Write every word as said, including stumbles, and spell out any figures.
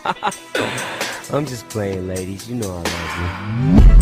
I'm just playing, ladies. You know I love you.